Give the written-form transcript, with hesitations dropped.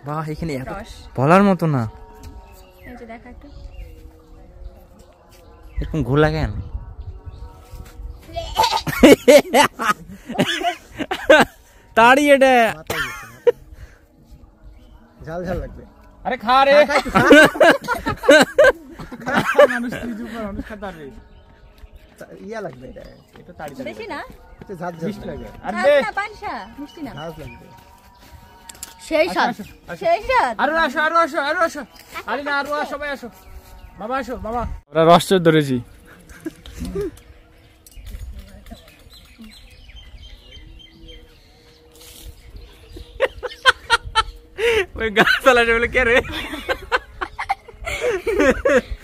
বাহ, এখানে এত রস। বলার মতো না। এই যে দেখা একটু। এরকম ঘোলা কেন? তাড়ি এটা ঝাল ঝাল লাগবে। আরে খা রে। মানুষ তুই উপর মানুষ খাতা রে। ইয়া লাগবে এটা। এটা তাড়ি তাড়ি। বেশি না? এটা ঝাল ঝাল লাগে। আরে ঝাল না, পানসা, মিষ্টি না। ঝাল লাগবে। সেই স্বাদ। সেই স্বাদ। আরো আসো, আরো আসো, আরো আসো। আরে না, আরো আসো, সবাই আসো। বাবা আসো, বাবা। আমরা রস ধরেছি। ওই গাছ চালাচ্ছে বলে কে রে?